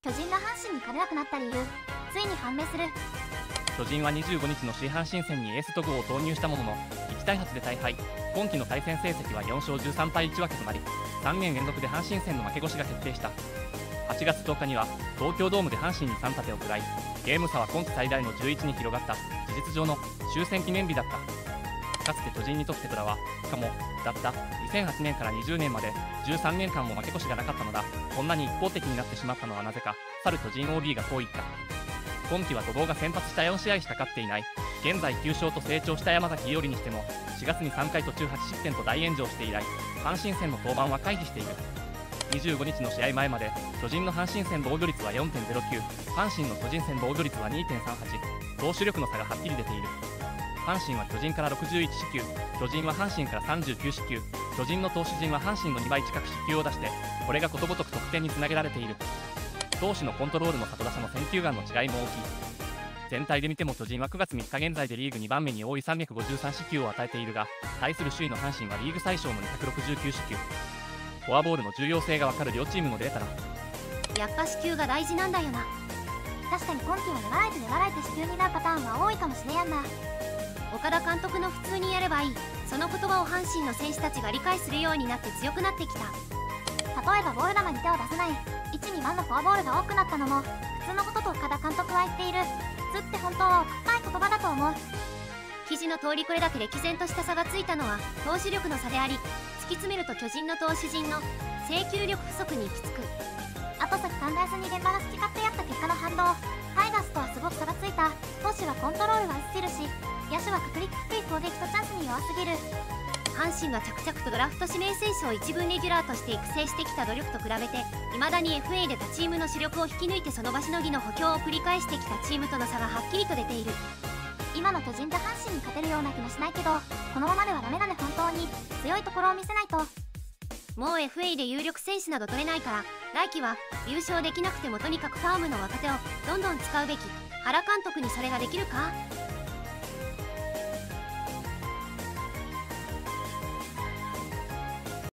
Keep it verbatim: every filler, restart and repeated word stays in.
巨人が阪神に勝てなくなった理由、ついに判明する。 巨人はにじゅうごにちの首位阪神戦にエース戸郷を投入したもののいちたいはちで大敗。今季の対戦成績はよんしょうじゅうさんぱいいちわけとなり、さんねんれんぞくで阪神戦の負け越しが決定した。はちがつとおかには東京ドームで阪神にさんたてを食らい、ゲーム差は今季最大のじゅういちに広がった事実上の終戦記念日だった。かつて巨人にとって虎はしかもだったにせんはちねんからにじゅうねんまでじゅうさんねんかんも負け越しがなかったのだ。こんなに一方的になってしまったのはなぜか。去る巨人 オービー がこう言った。今季は戸郷が先発したよんしあいしか勝っていない。現在きゅうしょうと成長した山崎伊織にしてもしがつにさんかい途中はちしってんと大炎上して以来、阪神戦の登板は回避している。にじゅうごにちの試合前まで巨人の阪神戦防御率は よんてんゼロきゅう、阪神の巨人戦防御率は にてんさんはち、投手力の差がはっきり出ている。阪神は巨人からろくじゅういちしきゅう、巨人は阪神からさんじゅうきゅうしきゅう、巨人の投手陣は阪神のにばい近く四球を出して、これがことごとく得点につなげられている。投手のコントロールの里打者の選球眼の違いも大きい。全体で見ても巨人はくがつみっか現在でリーグにばんめに多いさんびゃくごじゅうさんしきゅうを与えているが、対する首位の阪神はリーグ最小のにひゃくろくじゅうきゅうしきゅう。フォアボールの重要性がわかる両チームのデータだ。 やっぱ四球が大事なんだよな。確かに今季は粘られて粘られて四球になるパターンは多いかもしれやんな。岡田監督の普通にやればいい、その言葉を阪神の選手たちが理解するようになって強くなってきた。例えばボール球に手を出せない、いち、にばんのフォアボールが多くなったのも普通のことと岡田監督は言っている。普通って本当は深い言葉だと思う。記事の通りこれだけ歴然とした差がついたのは投手力の差であり、突き詰めると巨人の投手陣の制球力不足に行き着く。後先考えずに現場が好き勝手やった結果の反動。タイガースとはすごく差がついた。投手はコントロールが薄すぎるし、野手は確率低い攻撃とチャンスに弱すぎる。阪神が着々とドラフト指名選手を一軍レギュラーとして育成してきた努力と比べて、未だに エフエー で他チームの主力を引き抜いてその場しのぎの補強を繰り返してきたチームとの差がはっきりと出ている。今の巨人で阪神に勝てるような気もしないけど、このままではダメだね。本当に強いところを見せないと。もう エフエー で有力選手など取れないから、来季は優勝できなくてもとにかくファームの若手をどんどん使うべき。原監督にそれができるか？